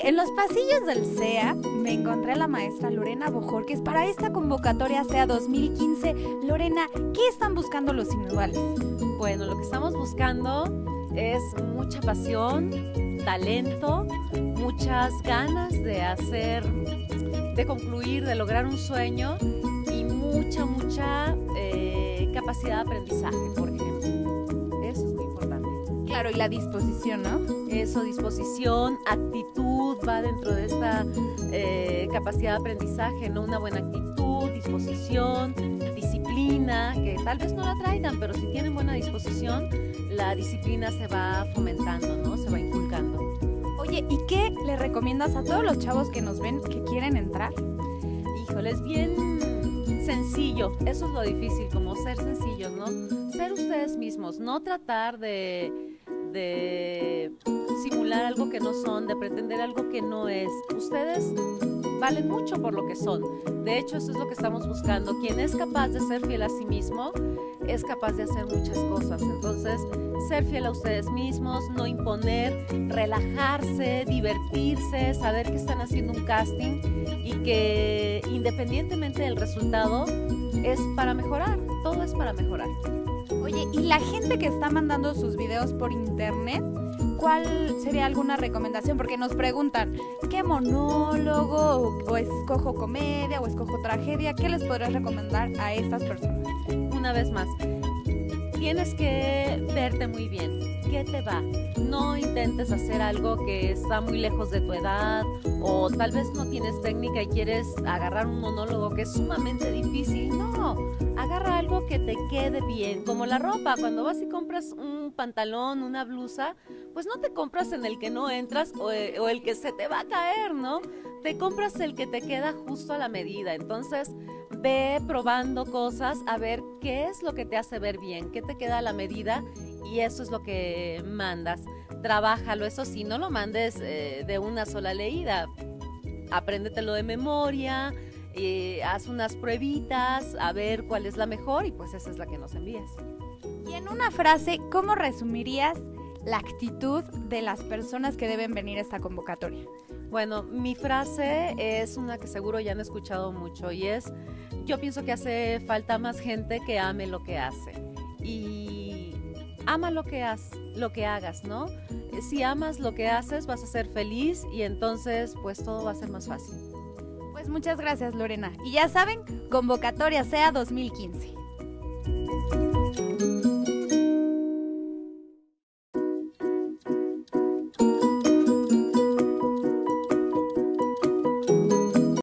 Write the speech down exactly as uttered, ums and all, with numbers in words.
en los pasillos del C E A me encontré a la maestra Lorena Bojorquez para esta convocatoria C E A dos mil quince. Lorena, ¿qué están buscando los inusuales? Bueno, lo que estamos buscando es mucha pasión, talento, muchas ganas de hacer, de concluir, de lograr un sueño y mucha, mucha eh, capacidad de aprendizaje, por ejemplo. Eso es muy importante. Claro, y la disposición, ¿no? Eso, disposición, actitud, va dentro de esta eh, capacidad de aprendizaje, ¿no? Una buena actitud, disposición, disciplina, que tal vez no la traigan, pero si tienen buena disposición, la disciplina se va fomentando, ¿no? Se va inculcando. Oye, ¿y qué le recomiendas a todos los chavos que nos ven que quieren entrar? Híjole, es bien sencillo, eso es lo difícil, como ser sencillos, ¿no? Ser ustedes mismos, no tratar de, de simular algo que no son, de pretender algo que no es. Ustedes valen mucho por lo que son. De hecho, eso es lo que estamos buscando. Quien es capaz de ser fiel a sí mismo, es capaz de hacer muchas cosas. Entonces, ser fiel a ustedes mismos, no imponer, relajarse, divertirse, saber que están haciendo un casting y que independientemente del resultado, es para mejorar. Todo es para mejorar. Oye, ¿y la gente que está mandando sus videos por internet, cuál sería alguna recomendación? Porque nos preguntan, ¿qué monólogo o, o escojo comedia o escojo tragedia? ¿Qué les podrías recomendar a estas personas? Una vez más, tienes que verte muy bien. ¿Qué te va? No intentes hacer algo que está muy lejos de tu edad o tal vez no tienes técnica y quieres agarrar un monólogo que es sumamente difícil. No, agarra algo que te quede bien, como la ropa. Cuando vas y compras un pantalón, una blusa, pues no te compras en el que no entras o, o el que se te va a caer, ¿no? Te compras el que te queda justo a la medida. Entonces, ve probando cosas a ver qué es lo que te hace ver bien, qué te queda a la medida y eso es lo que mandas. Trabájalo, eso sí, no lo mandes eh, de una sola leída. Apréndetelo de memoria, eh, haz unas pruebitas, a ver cuál es la mejor y pues esa es la que nos envías. Y en una frase, ¿cómo resumirías la actitud de las personas que deben venir a esta convocatoria? Bueno, mi frase es una que seguro ya han escuchado mucho y es, yo pienso que hace falta más gente que ame lo que hace y ama lo que, has, lo que hagas, ¿no? Si amas lo que haces vas a ser feliz y entonces pues todo va a ser más fácil. Pues muchas gracias, Lorena. Y ya saben, convocatoria C E A dos mil quince.